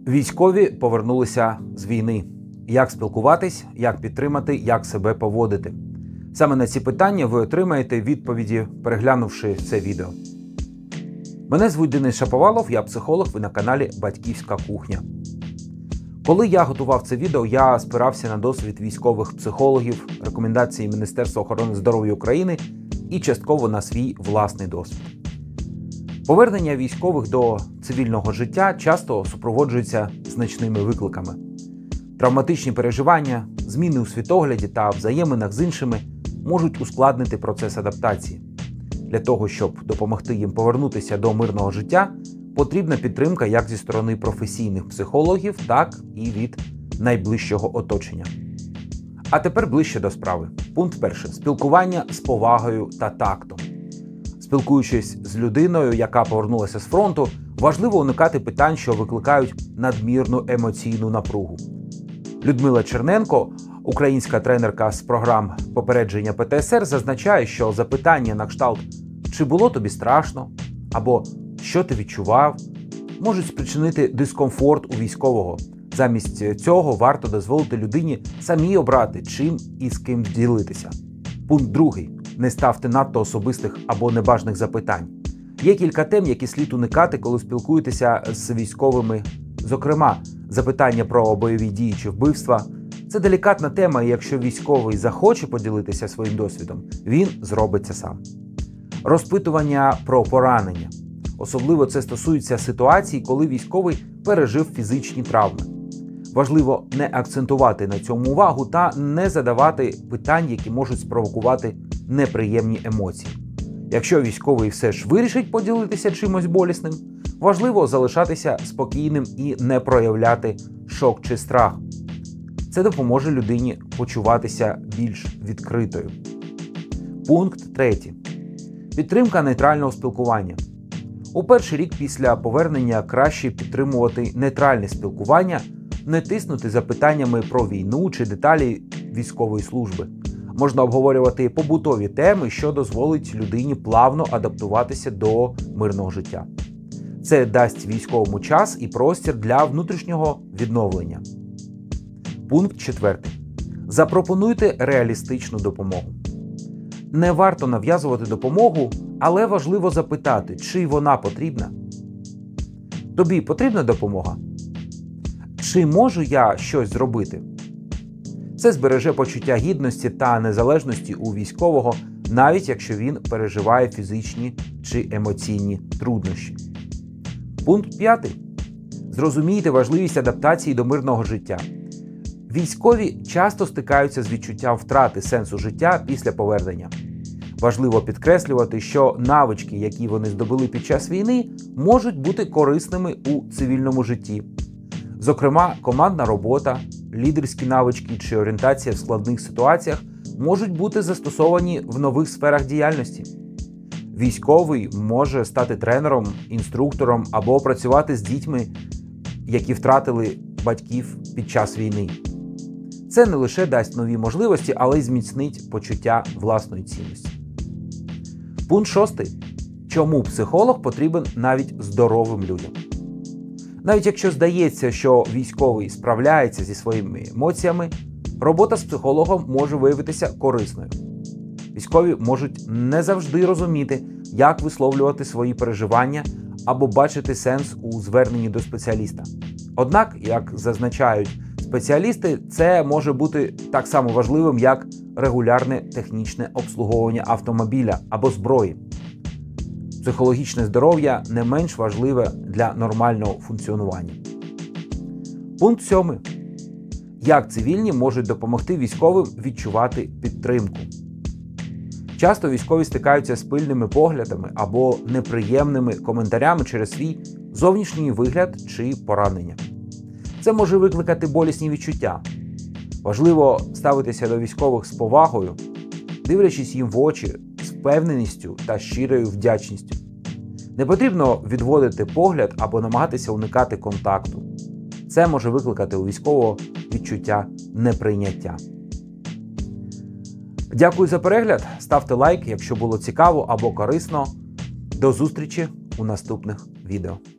Військові повернулися з війни. Як спілкуватись, як підтримати, як себе поводити? Саме на ці питання ви отримаєте відповіді, переглянувши це відео. Мене звуть Денис Шаповалов, я психолог, ви на каналі Батьківська кухня. Коли я готував це відео, я спирався на досвід військових психологів, рекомендації Міністерства охорони здоров'я України і частково на свій власний досвід. Повернення військових до цивільного життя часто супроводжується значними викликами. Травматичні переживання, зміни у світогляді та взаєминах з іншими можуть ускладнити процес адаптації. Для того, щоб допомогти їм повернутися до мирного життя, потрібна підтримка як зі сторони професійних психологів, так і від найближчого оточення. А тепер ближче до справи. Пункт перший. Спілкування з повагою та тактом. Спілкуючись з людиною, яка повернулася з фронту, важливо уникати питань, що викликають надмірну емоційну напругу. Людмила Черненко, українська тренерка з програм попередження ПТСР, зазначає, що запитання на кшталт «Чи було тобі страшно?» або «Що ти відчував?» можуть спричинити дискомфорт у військового. Замість цього варто дозволити людині самій обрати, чим і з ким ділитися. Пункт другий. Не ставте надто особистих або небажаних запитань. Є кілька тем, які слід уникати, коли спілкуєтеся з військовими. Зокрема, запитання про бойові дії чи вбивства. Це делікатна тема, і якщо військовий захоче поділитися своїм досвідом, він зробить це сам. Розпитування про поранення. Особливо це стосується ситуацій, коли військовий пережив фізичні травми. Важливо не акцентувати на цьому увагу та не задавати питань, які можуть спровокувати неприємні емоції. Якщо військовий все ж вирішить поділитися чимось болісним, важливо залишатися спокійним і не проявляти шок чи страх. Це допоможе людині почуватися більш відкритою. Пункт третій. Підтримка нейтрального спілкування. У перший рік після повернення краще підтримувати нейтральне спілкування, не тиснути запитаннями про війну чи деталі військової служби. Можна обговорювати побутові теми, що дозволить людині плавно адаптуватися до мирного життя. Це дасть військовому час і простір для внутрішнього відновлення. Пункт четвертий. Запропонуйте реалістичну допомогу. Не варто нав'язувати допомогу, але важливо запитати, чи вона потрібна. Тобі потрібна допомога? Чи можу я щось зробити? Це збереже почуття гідності та незалежності у військового, навіть якщо він переживає фізичні чи емоційні труднощі. Пункт 5. Зрозумійте важливість адаптації до мирного життя. Військові часто стикаються з відчуттям втрати сенсу життя після повернення. Важливо підкреслювати, що навички, які вони здобули під час війни, можуть бути корисними у цивільному житті. Зокрема, командна робота, лідерські навички чи орієнтація в складних ситуаціях можуть бути застосовані в нових сферах діяльності. Військовий може стати тренером, інструктором або працювати з дітьми, які втратили батьків під час війни. Це не лише дасть нові можливості, але й зміцнить почуття власної цінності. Пункт 6. Чому психолог потрібен навіть здоровим людям? Навіть якщо здається, що військовий справляється зі своїми емоціями, робота з психологом може виявитися корисною. Військові можуть не завжди розуміти, як висловлювати свої переживання або бачити сенс у зверненні до спеціаліста. Однак, як зазначають спеціалісти, це може бути так само важливим, як регулярне технічне обслуговування автомобіля або зброї. Психологічне здоров'я не менш важливе для нормального функціонування. Пункт 7. Як цивільні можуть допомогти військовим відчувати підтримку? Часто військові стикаються з пильними поглядами або неприємними коментарями через свій зовнішній вигляд чи поранення. Це може викликати болісні відчуття. Важливо ставитися до військових з повагою, дивлячись їм в очі, з впевненістю та щирою вдячністю. Не потрібно відводити погляд або намагатися уникати контакту. Це може викликати у військового відчуття неприйняття. Дякую за перегляд, ставте лайк, якщо було цікаво або корисно. До зустрічі у наступних відео.